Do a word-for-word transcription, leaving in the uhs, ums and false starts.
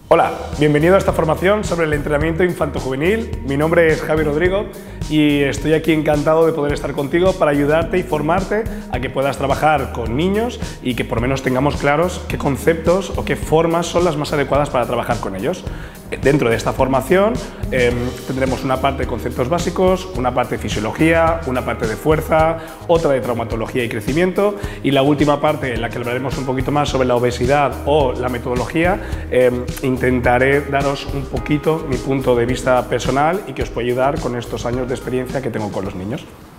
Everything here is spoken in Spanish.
Hola, bienvenido a esta formación sobre el entrenamiento infanto-juvenil. Mi nombre es Javi Rodrigo y estoy aquí encantado de poder estar contigo para ayudarte y formarte a que puedas trabajar con niños y que por lo menos tengamos claros qué conceptos o qué formas son las más adecuadas para trabajar con ellos. Dentro de esta formación eh, tendremos una parte de conceptos básicos, una parte de fisiología, una parte de fuerza, otra de traumatología y crecimiento y la última parte en la que hablaremos un poquito más sobre la obesidad o la metodología. Eh, intentaré daros un poquito mi punto de vista personal y que os pueda ayudar con estos años de experiencia que tengo con los niños.